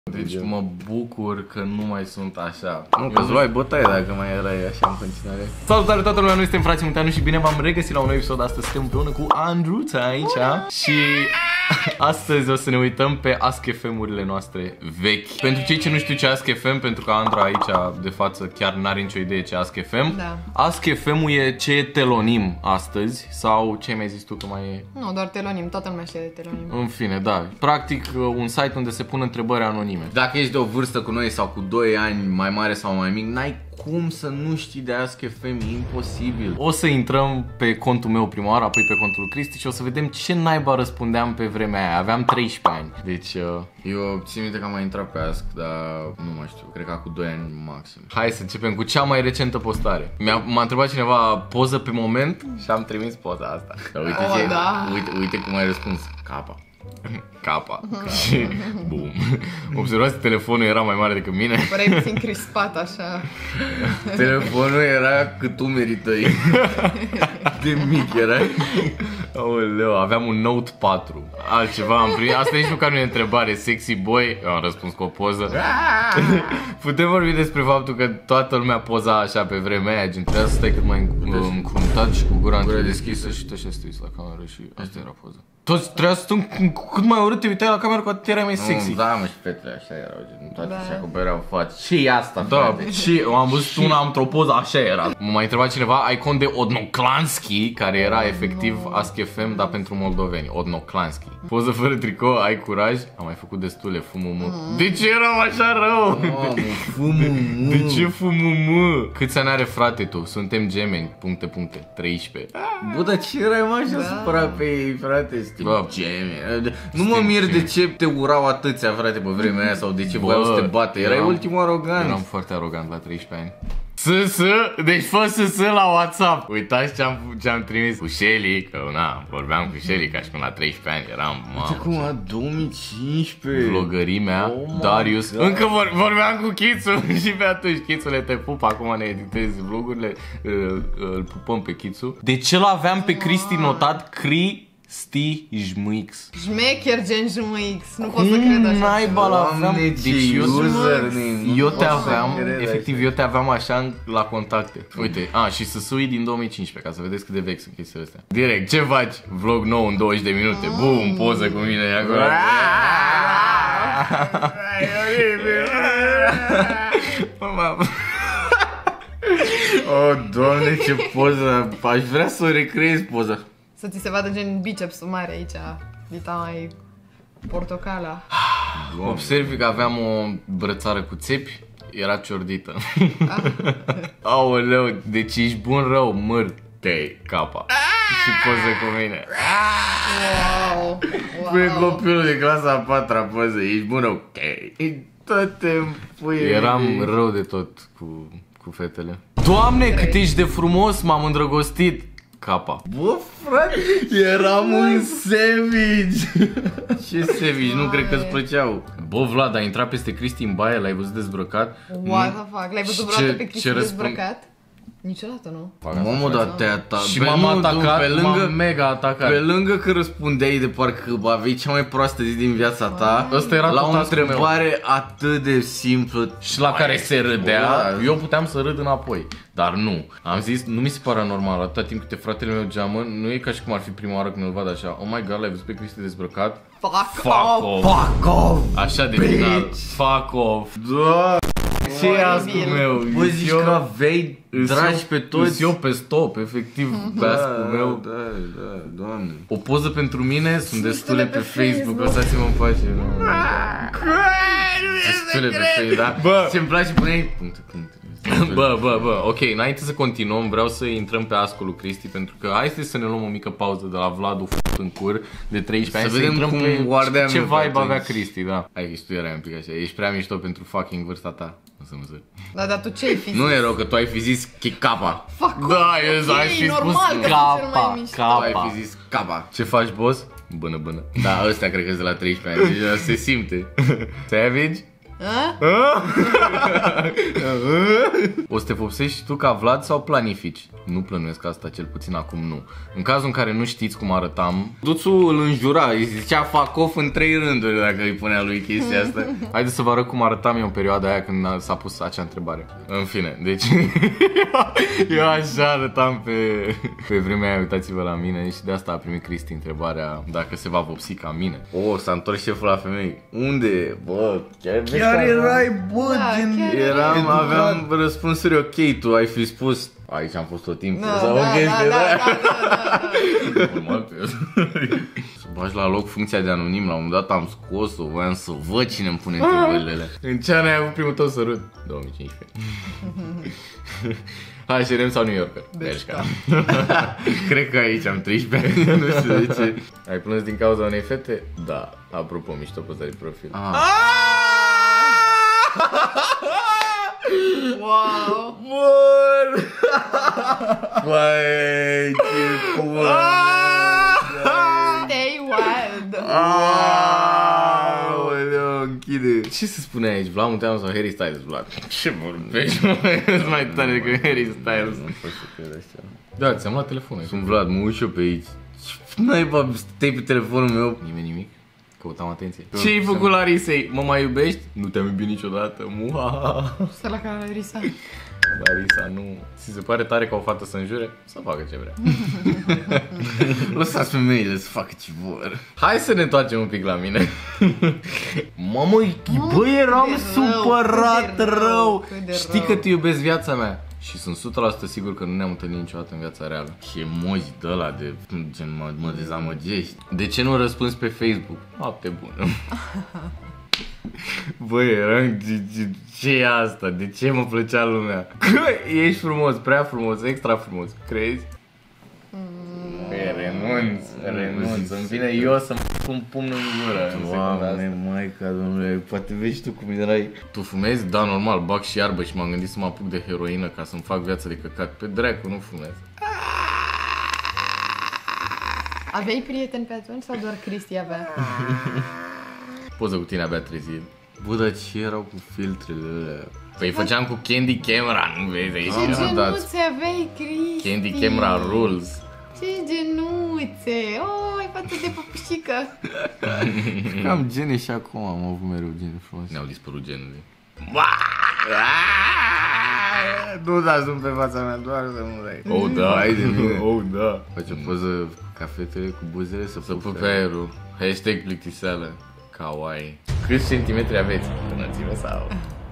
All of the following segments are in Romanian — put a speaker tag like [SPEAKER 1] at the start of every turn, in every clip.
[SPEAKER 1] Deci mă bucur că nu mai sunt așa.
[SPEAKER 2] Nu, că-ți luai bătaie dacă mai erai așa în continuare.
[SPEAKER 1] Salutare toată lumea, noi suntem frații Munteanu și bine v-am regăsit la un nou episod. Astăzi suntem împreună cu Andruța aici. Și astăzi o să ne uităm pe Ask FM-urile noastre vechi. Pentru cei ce nu știu ce Ask FM, pentru că Andra aici de față chiar n-are nicio idee ce Ask FM.
[SPEAKER 3] Da.
[SPEAKER 1] Ask FM-ul e ce e telonim astăzi. Sau ce mi-ai zis tu că mai e?
[SPEAKER 3] Nu, doar telonim, toată lumea știe de telonim.
[SPEAKER 1] În fine, da. Practic un site unde se pun întrebări anonime.
[SPEAKER 2] Dacă ești de o vârstă cu noi sau cu 2 ani mai mare sau mai mic, n-ai cum să nu știi de Ask FM, e imposibil.
[SPEAKER 1] O să intrăm pe contul meu prima oară, apoi pe contul lui Cristi și o să vedem ce naiba răspundeam pe vremea aia. Aveam 13 ani, deci...
[SPEAKER 2] Eu țin minte că am mai intrat pe Ask, dar nu mai știu, cred că cu 2 ani maxim.
[SPEAKER 1] Hai să începem cu cea mai recentă postare. M-a întrebat cineva poză pe moment și am trimis poza asta.
[SPEAKER 2] Dar uite, uite cum ai răspuns. Capa.
[SPEAKER 1] Capa. Și bum. Observați, telefonul era mai mare decât mine.
[SPEAKER 3] Păreai puțin crispat așa.
[SPEAKER 2] Telefonul era cât umerii tăi. De mic era.
[SPEAKER 1] Aoleu, aveam un Note 4. Altceva am primit. Asta nici măcar nu e întrebare. Sexy boy. Eu am răspuns cu o poză. Putem vorbi despre faptul că toată lumea poza așa pe vremea aia. Gen, trebuia să stai cât mai încruntat și cu gura deschisă și tot așa stai la cameră și asta era poza. Toți trebuia să stăm cât mai urât, te uitai la cameră cu atât erai mai sexy.
[SPEAKER 2] Da, mă, și fetele așa erau, gen, toate și acopereau față. Și asta,
[SPEAKER 1] da,
[SPEAKER 2] frate.
[SPEAKER 1] și am văzut una, într-o poză, așa era. M-a mai întrebat cineva, icon de Odnoclanski, care era efectiv Ask FM, dar pentru moldoveni. Odnoclanski. Poză fără tricou, ai curaj? Am mai făcut destule, fumumu. De ce eram așa rău?
[SPEAKER 2] Fumumu.
[SPEAKER 1] De ce fumumu? Câți ani are frate tu? Suntem gemeni, ... 13.
[SPEAKER 2] Bă, dar ce erai mai așa supărat pe ei, frate?
[SPEAKER 1] Bă,
[SPEAKER 2] nu mă mir de ce te urau atâția, frate, pe vremea aia sau de ce voiau să te bată. Erai ultimul arogant.
[SPEAKER 1] Eram foarte arogant la 13 ani. Deci fă la WhatsApp. Uitați ce-am trimis cu Shelly, că na, vorbeam cu Shelly ca și până la 13 ani eram,
[SPEAKER 2] mamă. Cum, 2015?
[SPEAKER 1] Vlogărimea, Darius. Încă vorbeam cu Chițu și pe atunci, Chițule, te pup, acum ne editezi vlogurile, îl pupăm pe Chițu. Deci el aveam pe Cristi notat Cristi Jmx.
[SPEAKER 3] Șmecher gen Jmx, nu pot să cred așa.
[SPEAKER 1] Naiba l-aveam. Deci eu te aveam, efectiv eu te aveam așa la contacte. Uite, și Săsui din 2015, ca să vedeți cât de vechi sunt chestiile astea. Direct, ce faci? Vlog nou în 20 de minute. Bum, poză cu mine acolo.
[SPEAKER 2] Oh, Doamne, ce poză. Aș vrea să o recreez poza.
[SPEAKER 3] Să ți se vadă gen bicepsul mare aici, dita mai portocala.
[SPEAKER 1] Observi că aveam o brățară cu țepi, era ciordită. Aoleu, deci ești bun rău, mârte capa. Și poză cu mine.
[SPEAKER 3] Wow.
[SPEAKER 2] Pune copilul de clasa a 4-a poză, ești bun rău. Toate puie.
[SPEAKER 1] Eram rău de tot cu fetele. Doamne, cât ești de frumos, m-am îndrăgostit. Capa.
[SPEAKER 2] Bă, frate, eram un savage. Ce savage? Nu cred că-ți plăceau.
[SPEAKER 1] Bă, Vlad, ai intrat peste Cristi în baie, l-ai văzut dezbrăcat?
[SPEAKER 3] What the fuck? L-ai văzut vreodată pe Cristi dezbrăcat? Niciodată, nu?
[SPEAKER 2] Mamă, dar te-a atacat.
[SPEAKER 1] Și m-am atacat, m-am mega atacat.
[SPEAKER 2] Pe lângă că răspundeai de parcă aveai cea mai proastă zi din viața ta,
[SPEAKER 1] ăsta era
[SPEAKER 2] la o întrebare atât de simplă
[SPEAKER 1] și la care se râdea, eu puteam să râd înapoi. Dar nu, am zis, nu mi se pare normal, atâta timp câte fratele meu geamă, nu e ca și cum ar fi prima oară când îl văd așa. Oh my god, l-ai văzut pe Cristi dezbrăcat?
[SPEAKER 2] Fuck off!
[SPEAKER 1] Așa de final, fuck off.
[SPEAKER 2] Da.
[SPEAKER 1] Ce e ascul meu?
[SPEAKER 2] Bă, zici că aveai dragi pe toți?
[SPEAKER 1] Eu pe stop, efectiv, pe ascul meu.
[SPEAKER 2] Da, Doamne.
[SPEAKER 1] O poză pentru mine, sunt destule pe Facebook, lăsați-mă în pace. Destule pe Facebook, da?
[SPEAKER 2] Bă, ce-mi place, puneai puncte.
[SPEAKER 1] Bă, ok, înainte să continuăm, vreau să intrăm pe ascul lui Cristi, pentru că hai să ne luăm o mică pauză de la Vladu în cur de 13 ani, să intrăm pe ce vibe avea Cristi, da. Hai că și tu erai un pic așa, ești prea mișto pentru fucking vârsta ta. O să mă zări.
[SPEAKER 3] Da, dar tu ce ai fi zis?
[SPEAKER 2] Nu e rău că tu ai fi zis capa.
[SPEAKER 1] Da, eu aș fi spus capa.
[SPEAKER 2] Tu ai fi zis capa.
[SPEAKER 1] Ce faci, boss? Bână.
[SPEAKER 2] Da, ăstea cred că sunt de la 13 ani, deja se simte.
[SPEAKER 1] Savage? O să te vopsești și tu ca Vlad sau planifici? Nu plănuiesc asta, cel puțin acum nu. În cazul în care nu știți cum arătam,
[SPEAKER 2] Duțul îl înjura, îi zicea fac off în 3 rânduri dacă îi punea lui chestia asta.
[SPEAKER 1] haideți să vă arăt cum arătam eu în perioada aia când s-a pus acea întrebare. În fine, deci eu așa arătam pe vremea aia, uitați-vă la mine, și de asta a primit Cristi întrebarea dacă se va vopsi ca mine.
[SPEAKER 2] S-a întors șeful la femei. Unde? Bă,
[SPEAKER 1] Chiar erai,
[SPEAKER 2] bă,
[SPEAKER 3] Da,
[SPEAKER 2] gen...
[SPEAKER 3] chiar
[SPEAKER 2] Aveam răspunsuri ok, tu ai fi spus aici am fost tot timpul sau o chestie, normal pe să bagi la loc funcția de anonim, la un moment dat am scos-o, voiam să văd cine îmi pune întrebările.
[SPEAKER 1] În ce an ai avut primul tău sărut? 2015. H&M sau New Yorker? Bershka.
[SPEAKER 2] Cred că aici am 13 ani, nu știu de ce.
[SPEAKER 1] Ai plâns din cauza unei fete? Da. Apropo, mișto poza de profil.
[SPEAKER 3] Wow.
[SPEAKER 2] Bun! Băi, ce bun!
[SPEAKER 3] Stay wild.
[SPEAKER 2] Aoleu, închide.
[SPEAKER 1] Ce se spune aici? Vlad Munteanu sau Harry Styles, Vlad? Ce vorbești, mă? Ești mai tare decât Harry Styles.
[SPEAKER 2] Nu pot să cred așa.
[SPEAKER 1] Da, ți-am luat telefonul.
[SPEAKER 2] Sunt Vlad, mă uit și eu pe aici. Naiba, stai pe telefonul meu.
[SPEAKER 1] Nimic. Căutam atenție. Ce ai făcut la Risei? Mă mai iubești? Nu te-am iubit niciodată. Muha.
[SPEAKER 3] Stă la care Risa.
[SPEAKER 1] Larisa, nu. Ți se pare tare ca o fată să înjure? Să facă ce vrea.
[SPEAKER 2] Lăsați femeile să facă ce vor.
[SPEAKER 1] Hai să ne întoarcem un pic la mine. Mamă, bă, eram
[SPEAKER 3] cât de
[SPEAKER 1] supărat
[SPEAKER 3] rău,
[SPEAKER 1] rău.
[SPEAKER 3] cât de
[SPEAKER 1] Știi
[SPEAKER 3] rău.
[SPEAKER 1] că te iubesc viața mea. Și sunt 100% sigur că nu ne-am întâlnit niciodată în viața reală.
[SPEAKER 2] Și emoji de ăla de gen mă dezamăgești.
[SPEAKER 1] De ce nu răspunzi pe Facebook? Noapte bună. Băi, eram, ce e asta? De ce mă plăcea lumea? Că ești frumos, prea frumos, extra frumos. Crezi? Renunț. Îmi vine eu să-mi pun pumnul în gură în secunda asta.
[SPEAKER 2] Doamne, maica domnule, poate vezi tu cum erai.
[SPEAKER 1] Tu fumezi? Da, normal, bag și iarbă și m-am gândit să mă apuc de heroină ca să-mi fac viața de căcat. Pe dracu, nu fumez.
[SPEAKER 3] Aveai prieteni pe atunci sau doar Cristi avea?
[SPEAKER 1] Poză cu tine abia 3 zile.
[SPEAKER 2] Bă, dar ce erau cu filtrele alea?
[SPEAKER 1] Păi făceam cu Candy Camera, nu vezi aici?
[SPEAKER 3] Ce
[SPEAKER 1] mi-am dat.
[SPEAKER 3] genuțe aveai, Cristi?
[SPEAKER 1] Candy Camera rules.
[SPEAKER 3] Ce genuțe! Oh, ai față de păpușică!
[SPEAKER 2] Am gene și acum am avut mereu gene frumoase.
[SPEAKER 1] Ne-au dispărut genurile.
[SPEAKER 2] Nu dați pe fața mea, doar să nu dai.
[SPEAKER 1] Oh, da.
[SPEAKER 2] Hai de mine.
[SPEAKER 1] Oh, da.
[SPEAKER 2] Face o poză ca fetele cu buzele să
[SPEAKER 1] Să pup pe aerul. Hashtag plictiseală. Kawaii. Câți centimetri aveți? Înălțime sau?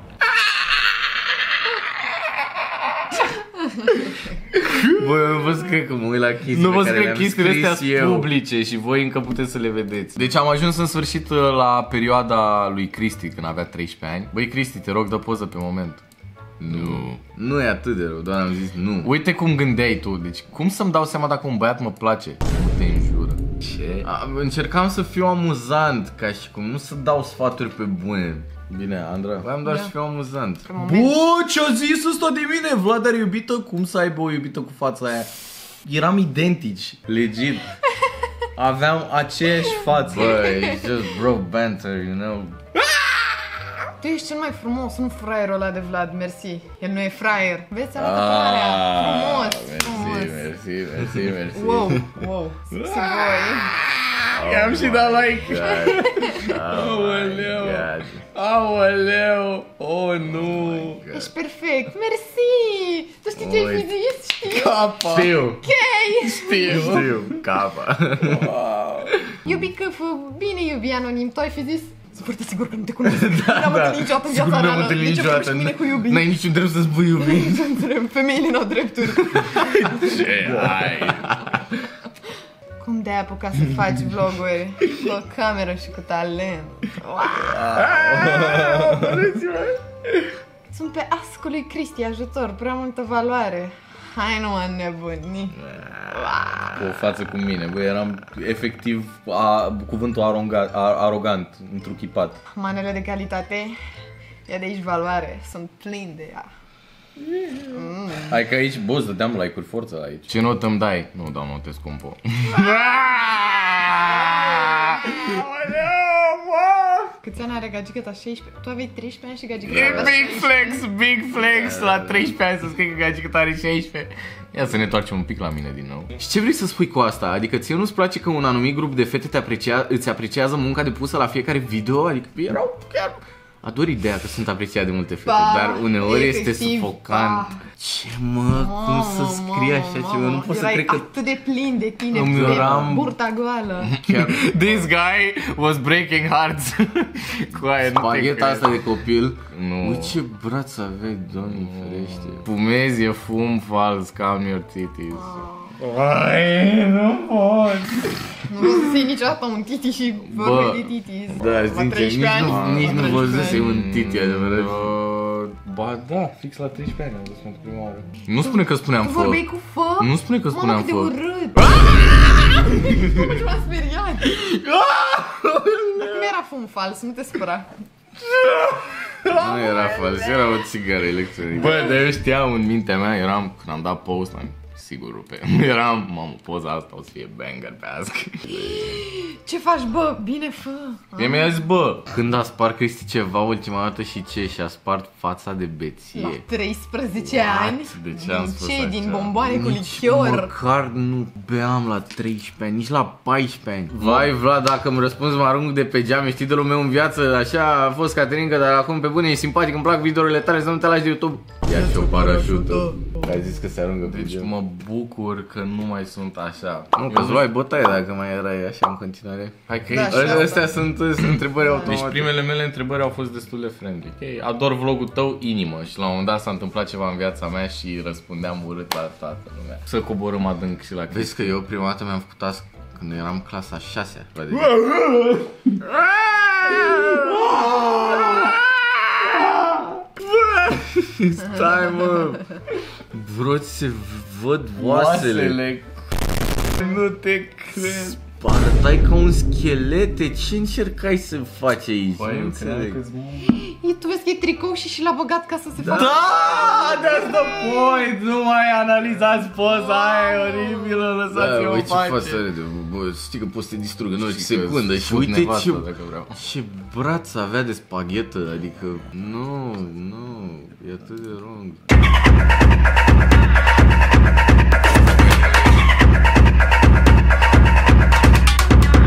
[SPEAKER 2] Băi, nu vă cred că mă uit la chestiile
[SPEAKER 1] Nu vă
[SPEAKER 2] care
[SPEAKER 1] cred,
[SPEAKER 2] le-am
[SPEAKER 1] chestiile astea
[SPEAKER 2] scris
[SPEAKER 1] sunt
[SPEAKER 2] eu.
[SPEAKER 1] publice și voi încă puteți să le vedeți. Deci am ajuns în sfârșit la perioada lui Cristi, când avea 13 ani. Băi, Cristi, te rog, dă poză pe moment. Nu.
[SPEAKER 2] Nu e atât de rău, doar am zis nu.
[SPEAKER 1] Uite cum gândeai tu, deci cum să-mi dau seama dacă un băiat mă place? Nu te înjură.
[SPEAKER 2] Ce? Încercam să fiu amuzant, ca și cum, nu să dau sfaturi pe bune.
[SPEAKER 1] Bine, Andra.
[SPEAKER 2] Voiam doar
[SPEAKER 3] Da.
[SPEAKER 2] să fiu amuzant.
[SPEAKER 3] Pe moment.
[SPEAKER 1] Bă, ce-a zis ăsta de mine? Vlad are iubită? Cum să aibă o iubită cu fața aia? Eram identici, legit. Aveam aceeași față.
[SPEAKER 2] Bă, it's just bro banter, you know.
[SPEAKER 3] Tu ești cel mai frumos, nu fraierul ăla de Vlad, mersi. El nu e fraier. Vezi, arată părerea. Frumos, frumos.
[SPEAKER 2] Mersi.
[SPEAKER 3] Wow. Sexy boy.
[SPEAKER 1] I-am și dat like.
[SPEAKER 2] Aoleu.
[SPEAKER 1] Aoleu. Oh, nu.
[SPEAKER 3] Ești perfect, mersi. Tu știi ce ai fi zis? Știu.
[SPEAKER 1] Capa. Știu.
[SPEAKER 3] Știu.
[SPEAKER 2] Capa.
[SPEAKER 3] Iubică, fă bine, iubi anonim. Tu ai fi zis? Sunt foarte sigur că nu te cunosc. N-am întâlnit niciodată în viața reală. De ce vorbești cu mine cu iubi?
[SPEAKER 2] N-ai niciun drept să spui iubi.
[SPEAKER 3] Femeile n-au drepturi.
[SPEAKER 1] Ce ai?
[SPEAKER 3] Cum de-ai apucat să faci vloguri cu o cameră și cu talent? Wow. Sunt pe ascul lui Cristi, ajutor, prea multă valoare. Hai nu mă nebuni.
[SPEAKER 1] Cu o față cu mine, băi, eram efectiv cuvântul arogant, întruchipat.
[SPEAKER 3] Manele de calitate, ia de aici valoare, sunt plin de ea.
[SPEAKER 1] Hai că aici, boss, dădeam like-uri, forță aici. Ce notă îmi dai? Nu dau note, scumpo.
[SPEAKER 3] Câți ani are gagică-ta? 16? Tu aveai 13 ani și gagică-ta avea
[SPEAKER 1] Big flex, la 13 ani să scrie că gagică-ta are 16. Ia să ne întoarcem un pic la mine din nou.
[SPEAKER 2] Și ce vrei să spui cu asta? Adică ție nu-ți place că un anumit grup de fete îți apreciază munca depusă la fiecare video? Adică erau chiar... Ador ideea că sunt apreciat de multe fete, dar uneori este sufocant. Ce mă, cum să scrie așa ceva? Nu pot să cred că...
[SPEAKER 3] atât de plin de tine,
[SPEAKER 2] Îmi
[SPEAKER 3] cu
[SPEAKER 2] eram-
[SPEAKER 3] burta goală.
[SPEAKER 1] This guy was breaking hearts.
[SPEAKER 2] Spagheta asta de copil.
[SPEAKER 1] Nu.
[SPEAKER 2] Ui, ce braț aveai, Doamne ferește.
[SPEAKER 1] Fumezi, e fum fals, calm your titties. Ai, nu pot.
[SPEAKER 3] Nu văzusei niciodată un titi și vorbe de titis.
[SPEAKER 2] Da,
[SPEAKER 3] La
[SPEAKER 2] sincer,
[SPEAKER 3] 13 ani.
[SPEAKER 2] nici nu văzusei un titi adevărat.
[SPEAKER 1] Ba da, fix la 13 ani am văzut pentru prima oară. Nu spune că spuneam
[SPEAKER 3] Tu
[SPEAKER 1] fă.
[SPEAKER 3] vorbeai cu fă?
[SPEAKER 1] Nu spune că spuneam
[SPEAKER 3] Mamă, cât de
[SPEAKER 1] fă.
[SPEAKER 3] urât. M-am speriat. Cum era fum fals, nu te spăra.
[SPEAKER 2] Nu era fals, era o țigară electronică.
[SPEAKER 1] Bă, dar eu știam în mintea mea, eram, când am dat post, am sigur rupe. Eram, mamă, poza asta o să fie banger pe azi.
[SPEAKER 3] Ce faci, bă? Bine, fă.
[SPEAKER 1] Eu mi-a zis, bă,
[SPEAKER 2] Când a spart Cristi ceva ultima dată și ce? Și-a spart fața de
[SPEAKER 3] La
[SPEAKER 2] beție.
[SPEAKER 3] 13 ani?
[SPEAKER 1] De ce am
[SPEAKER 3] Din
[SPEAKER 1] spus
[SPEAKER 3] ce?
[SPEAKER 1] așa?
[SPEAKER 3] Din bomboane cu
[SPEAKER 2] Nici
[SPEAKER 3] lichior?
[SPEAKER 2] măcar nu beam la 13 ani, nici la 14 ani. Vai, Vlad, dacă îmi răspunzi mă arunc de pe geam, ești idolul meu în viață, așa a fost Caterinca, dar acum pe bune e simpatic, îmi plac videourile tale, să nu te lași de YouTube. Ia și o parașută. Ai zis că se aruncă pe
[SPEAKER 1] Deci
[SPEAKER 2] geam.
[SPEAKER 1] mă bucur că nu mai sunt așa.
[SPEAKER 2] Nu, că îți luai bătaie dacă mai erai așa în continuare.
[SPEAKER 1] Hai că
[SPEAKER 3] Da,
[SPEAKER 1] e-
[SPEAKER 3] și asta.
[SPEAKER 2] Astea sunt întrebări automate.
[SPEAKER 1] Deci primele mele întrebări au fost destul de friendly. Okay? Ador vlogul tău, inimă. Și la un moment dat s-a întâmplat ceva în viața mea și răspundeam urât la toată lumea. Să coborâm adânc și la
[SPEAKER 2] Vezi că eu prima dată mi-am făcut task când eram clasa 6-a. Stai, mă! Vreau să se văd oasele.
[SPEAKER 1] Nu te cred.
[SPEAKER 2] Arătai ca un schelete. Ce încercai să faci aici?
[SPEAKER 1] Băi,
[SPEAKER 2] Nu
[SPEAKER 1] eu
[SPEAKER 2] înțeleg.
[SPEAKER 1] credeam că-s
[SPEAKER 3] Ei, tu vezi că e tricou și l-a băgat ca să se facă.
[SPEAKER 1] Da, that's the point! Nu mai analizați poza aia, e oribilă,
[SPEAKER 2] Da,
[SPEAKER 1] lăsați-o
[SPEAKER 2] băi,
[SPEAKER 1] în
[SPEAKER 2] ce
[SPEAKER 1] pace.
[SPEAKER 2] faci să râde? Bă, știi că poți să te distrugă în orice
[SPEAKER 1] Știi că
[SPEAKER 2] secundă. Și
[SPEAKER 1] fut
[SPEAKER 2] uite
[SPEAKER 1] nevastă,
[SPEAKER 2] ce...
[SPEAKER 1] dacă vreau.
[SPEAKER 2] Ce braț avea de spaghetă, adică... Nu, e atât de wrong.